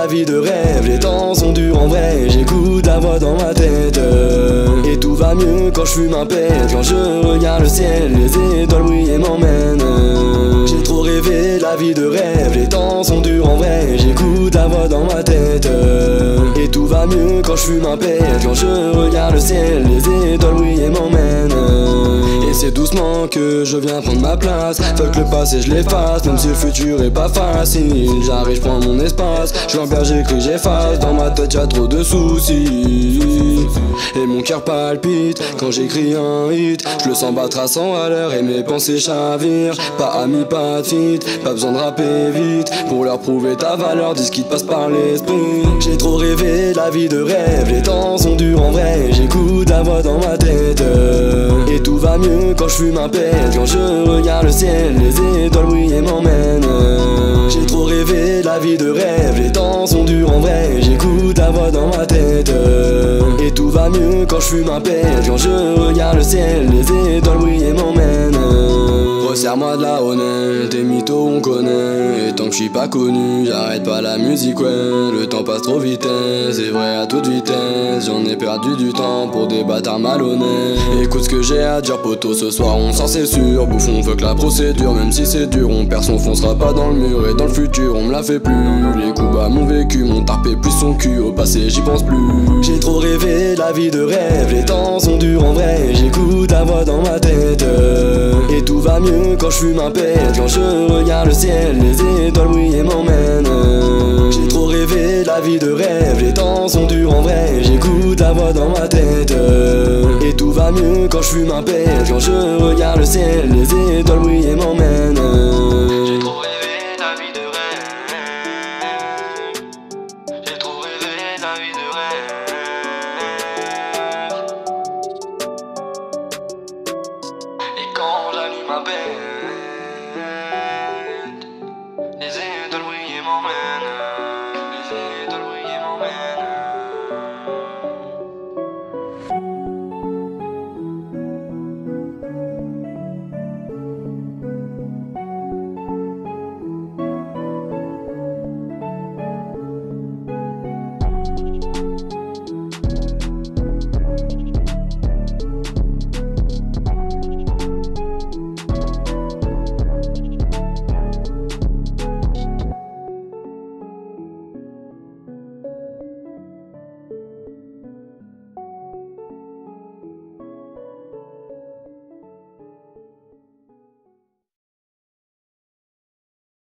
la vie de rêve, les temps sont durs en vrai. J'écoute ta voix dans ma tête, et tout va mieux quand je fume un pet. Quand je regarde le ciel, les étoiles brillent et m'emmènent. J'ai trop rêvé la vie de rêve, les temps sont durs en vrai. J'écoute ta voix dans ma tête, et tout va mieux quand je fume un pet. Quand je regarde le ciel, les étoiles brillent et m'emmènent. Et c'est doucement que je viens prendre ma place. Fuck le passé, je l'efface, même si le futur est pas facile. J'arrive, je prends mon espace, je vois bien j'écris, j'efface. Dans ma tête y'a trop de soucis, et mon cœur palpite quand j'écris un hit. Je le sens battre à 100 à l'heure et mes pensées chavirent. Pas amis, pas de fit, pas besoin de rapper vite pour leur prouver ta valeur, dis ce qui te passe par l'esprit. J'ai trop rêvé la vie de rêve, les temps sont durs en vrai. J'écoute ta voix dans ma tête, et tout va mieux quand je fume un pet. Quand je regarde le ciel, les étoiles brillent et m'emmènent. J'ai trop rêvé la vie de rêve, les temps sont durs en vrai. J'écoute ta voix dans ma tête, et tout va mieux quand je fume un pet. Quand je regarde le ciel, les étoiles brillent et m'emmènent. Resserre-moi de la honnête, tes mythos on connaît. Et tant que je suis pas connu, j'arrête pas la musique, ouais. Le temps passe trop vite, c'est vrai à toute vitesse. J'en ai perdu du temps pour des bâtards malhonnêtes. Écoute ce que j'ai à dire, poteau, ce soir on sort c'est sûr. Bouffon fuck la procédure, même si c'est dur. On perd son foncera pas dans le mur, et dans le futur on me la fait plus. Les coups bas m'ont vécu, mon tarpé plus son cul. Au passé j'y pense plus. J'ai trop rêvé la vie de rêve, les temps sont durs en vrai. J'écoute ta voix dans ma tête, et tout va mieux quand je fume un pet. Quand je regarde le ciel, les étoiles brillent et m'emmènent. J'ai trop rêvé la vie de rêve, les temps sont durs en vrai. J'écoute ta voix dans ma tête, et tout va mieux quand je fume un pet. Quand je regarde le ciel, les étoiles brillent et m'emmènent. J'ai trop rêvé la vie de rêve. J'ai trop rêvé la vie de rêve. Et quand j'allume un pet,